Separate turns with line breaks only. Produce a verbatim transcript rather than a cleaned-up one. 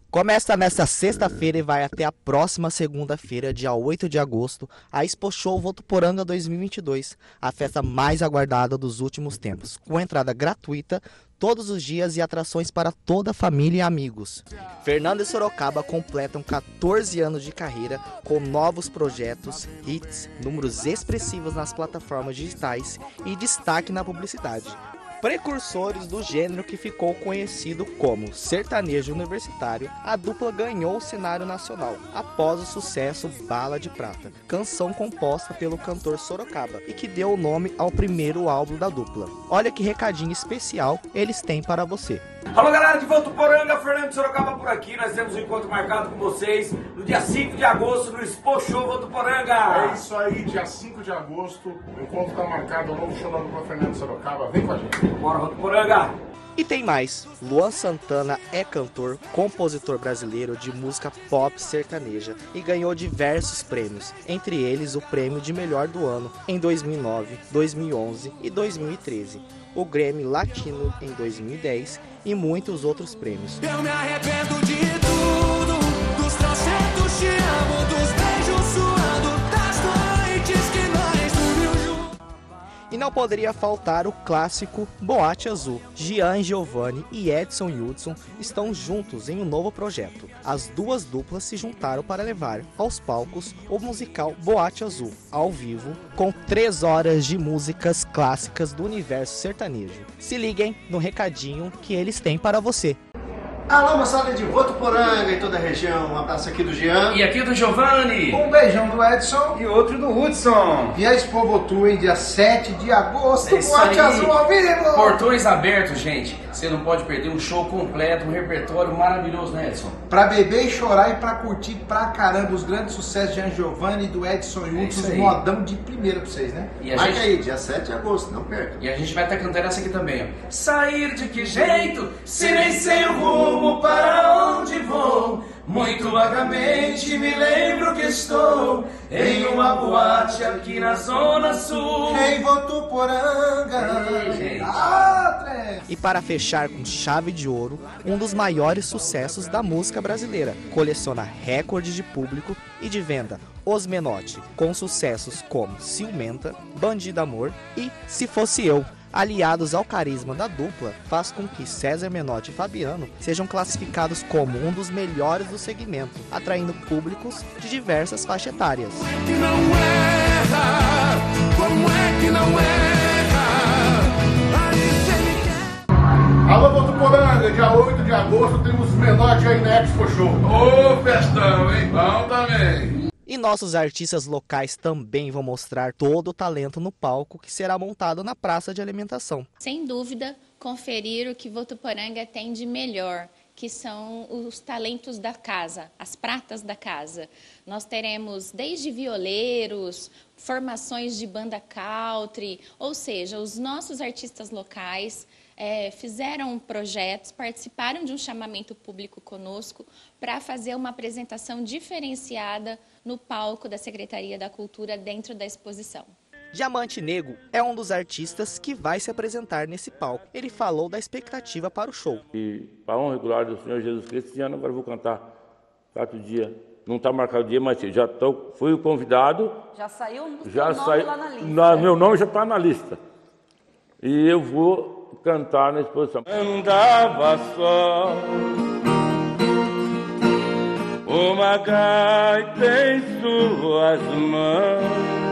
Começa nesta sexta-feira e vai até a próxima segunda-feira, dia oito de agosto, a Expo Show Votuporanga dois mil e vinte e dois, a festa mais aguardada dos últimos tempos, com entrada gratuita todos os dias e atrações para toda a família e amigos. Fernando e Sorocaba completam quatorze anos de carreira com novos projetos, hits, números expressivos nas plataformas digitais e destaque na publicidade. Precursores do gênero que ficou conhecido como sertanejo universitário, a dupla ganhou o cenário nacional após o sucesso Bala de Prata, canção composta pelo cantor Sorocaba e que deu o nome ao primeiro álbum da dupla. Olha que recadinho especial eles têm para você.
Alô galera de Votuporanga, Fernando Sorocaba por aqui. Nós temos um encontro marcado com vocês no dia cinco de agosto no Expo Show Votuporanga.
É isso aí, dia cinco de agosto, o encontro está marcado, o novo show da dupla Fernando Sorocaba. Vem com a gente.
Bora Votuporanga!
E tem mais, Luan Santana é cantor, compositor brasileiro de música pop sertaneja e ganhou diversos prêmios, entre eles o prêmio de melhor do ano em dois mil e nove, dois mil e onze e dois mil e treze, o Grammy Latino em dois mil e dez e muitos outros prêmios.
Eu me arrependo de tudo, dos trocentos te amo, dos beijos suando, das noites que nós dormimos juntos.
E não poderia faltar o clássico Boate Azul. Gian Giovanni e Edson Hudson estão juntos em um novo projeto. As duas duplas se juntaram para levar aos palcos o musical Boate Azul, ao vivo, com três horas de músicas clássicas do universo sertanejo. Se liguem no recadinho que eles têm para você.
Alô, moçada de Votuporanga e toda a região, um abraço aqui do Jean.
E aqui do Giovanni.
Um beijão do Edson.
E outro do Hudson.
E a Expo Votu em dia sete de agosto,
É isso
Boate
aí.
Azul ao vivo.
Portões abertos, gente. Você não pode perder um show completo, um repertório maravilhoso, né, Edson?
Pra beber e chorar e pra curtir pra caramba os grandes sucessos de Jean Giovanni e do Edson
É
Hudson,
isso
um
aí.
modão de primeira pra vocês, né?
E a
Marca
gente...
aí, dia sete de agosto, não perca.
E a gente vai estar cantando essa aqui também, ó. Sair de que jeito, se nem sei o rumo para onde vou. Muito vagamente me lembro que estou em uma boate aqui na Zona Sul.
Em Votuporanga.
Ei, gente.
Ah, trem.
E para fechar com chave de ouro, um dos maiores sucessos da música brasileira. Coleciona recordes de público e de venda, Os Menotti, com sucessos como Ciumenta, Bandido Amor e Se Fosse Eu. Aliados ao carisma da dupla, faz com que César Menotti e Fabiano sejam classificados como um dos melhores do segmento, atraindo públicos de diversas faixas etárias.
Que não erra, como é que não erra? Aí cê me quer.
Alô, Votuporanga, dia oito de agosto temos Menotti aí na Expo Show.
Ô, festão, hein? Bom também.
E nossos artistas locais também vão mostrar todo o talento no palco que será montado na praça de alimentação.
Sem dúvida, conferir o que Votuporanga tem de melhor, que são os talentos da casa, as pratas da casa. Nós teremos desde violeiros, formações de banda country, ou seja, os nossos artistas locais é, fizeram projetos, participaram de um chamamento público conosco para fazer uma apresentação diferenciada no palco da Secretaria da Cultura dentro da exposição.
Diamante Negro é um dos artistas que vai se apresentar nesse palco. Ele falou da expectativa para o show.
E para a honra e glória do Senhor Jesus Cristo, esse ano agora eu vou cantar quatro dias. Não está marcado o dia, mas já tô, fui o convidado.
Já saiu o
já
nome
sai,
lá na lista.
Na, meu nome já está na lista. E eu vou cantar na exposição. Andava só, uma gaita em suas mãos.